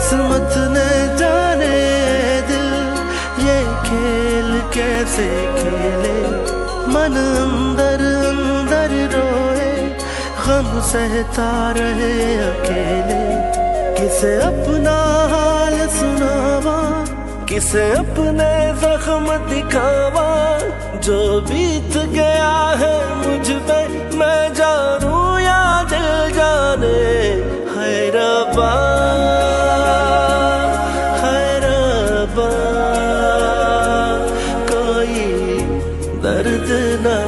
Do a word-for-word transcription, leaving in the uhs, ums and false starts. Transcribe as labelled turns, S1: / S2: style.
S1: किस्मत ने जाने दिल ये खेल कैसे खेले। मन अंदर अंदर रोए, गम सहता रहे अकेले। किसे अपना हाल सुनावा, किसे अपने जख्म दिखावा। जो बीत गया है मुझ पे मैं जानू या दिल जाने। है रब्बा है रब्बा, कोई दर्द ना